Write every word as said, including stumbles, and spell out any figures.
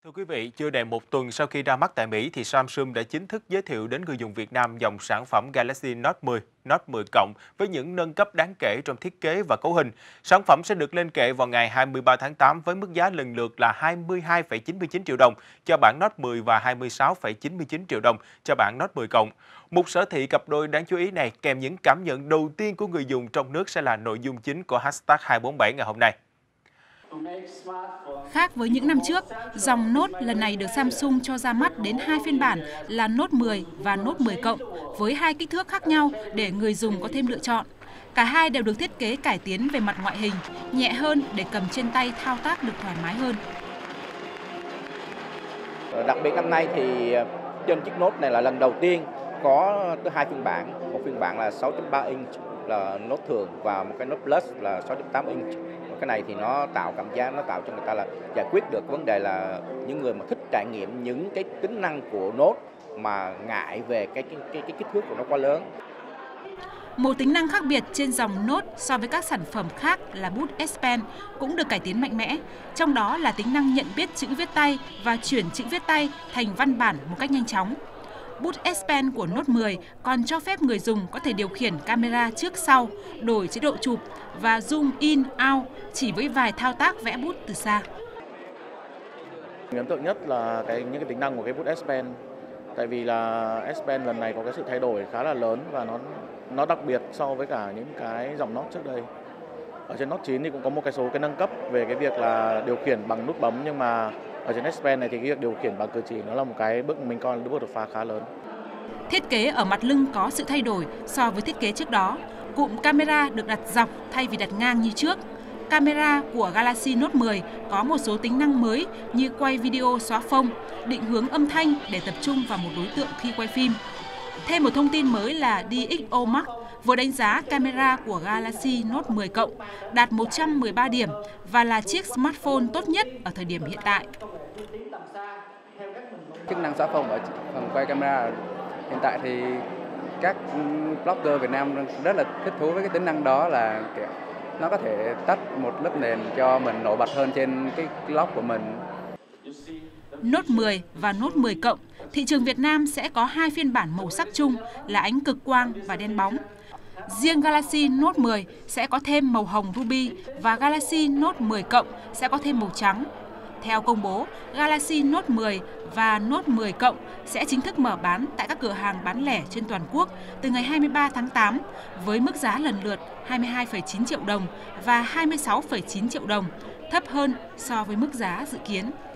Thưa quý vị, chưa đầy một tuần sau khi ra mắt tại Mỹ thì Samsung đã chính thức giới thiệu đến người dùng Việt Nam dòng sản phẩm Galaxy Note mười, Note mười cộng với những nâng cấp đáng kể trong thiết kế và cấu hình. Sản phẩm sẽ được lên kệ vào ngày hai mươi ba tháng tám với mức giá lần lượt là hai mươi hai phẩy chín mươi chín triệu đồng cho bản Note mười và hai mươi sáu phẩy chín mươi chín triệu đồng cho bản Note mười cộng. Một sở thị cặp đôi đáng chú ý này kèm những cảm nhận đầu tiên của người dùng trong nước sẽ là nội dung chính của hashtag hai bốn bảy ngày hôm nay. Khác với những năm trước, dòng Note lần này được Samsung cho ra mắt đến hai phiên bản là Note mười và Note mười cộng với hai kích thước khác nhau để người dùng có thêm lựa chọn. Cả hai đều được thiết kế cải tiến về mặt ngoại hình, nhẹ hơn để cầm trên tay thao tác được thoải mái hơn. Đặc biệt năm nay thì trên chiếc Note này là lần đầu tiên có tới hai phiên bản, một phiên bản là sáu chấm ba inch là Note thường và một cái Note Plus là sáu chấm tám inch. Cái này thì nó tạo cảm giác, nó tạo cho người ta là giải quyết được vấn đề là những người mà thích trải nghiệm những cái tính năng của Note mà ngại về cái cái cái, cái kích thước của nó quá lớn. Một tính năng khác biệt trên dòng Note so với các sản phẩm khác là bút S Pen cũng được cải tiến mạnh mẽ, trong đó là tính năng nhận biết chữ viết tay và chuyển chữ viết tay thành văn bản một cách nhanh chóng. Bút S Pen của Note mười còn cho phép người dùng có thể điều khiển camera trước sau, đổi chế độ chụp và zoom in, out chỉ với vài thao tác vẽ bút từ xa. Ấn tượng nhất là cái những cái tính năng của cái bút S Pen, tại vì là S Pen lần này có cái sự thay đổi khá là lớn và nó nó đặc biệt so với cả những cái dòng Note trước đây. Ở trên Note chín thì cũng có một cái số cái nâng cấp về cái việc là điều khiển bằng nút bấm, nhưng mà ở trên S Pen này thì cái việc điều khiển bằng cử chỉ nó là một cái bước mình coi là bước đột phá khá lớn. Thiết kế ở mặt lưng có sự thay đổi so với thiết kế trước đó. Cụm camera được đặt dọc thay vì đặt ngang như trước. Camera của Galaxy Note mười có một số tính năng mới như quay video xóa phông, định hướng âm thanh để tập trung vào một đối tượng khi quay phim. Thêm một thông tin mới là đê ích o Max vừa đánh giá camera của Galaxy Note mười cộng đạt một trăm mười ba điểm và là chiếc smartphone tốt nhất ở thời điểm hiện tại. Chức năng xóa phông ở phần quay camera hiện tại thì các blogger Việt Nam rất là thích thú với cái tính năng đó, là kiểu nó có thể tách một lớp nền cho mình nổi bật hơn trên cái log của mình. Note mười và Note mười cộng, thị trường Việt Nam sẽ có hai phiên bản màu sắc chung là ánh cực quang và đen bóng. Riêng Galaxy Note mười sẽ có thêm màu hồng ruby và Galaxy Note mười cộng sẽ có thêm màu trắng. Theo công bố, Galaxy Note mười và Note mười cộng sẽ chính thức mở bán tại các cửa hàng bán lẻ trên toàn quốc từ ngày hai mươi ba tháng tám với mức giá lần lượt hai mươi hai phẩy chín triệu đồng và hai mươi sáu phẩy chín triệu đồng, thấp hơn so với mức giá dự kiến.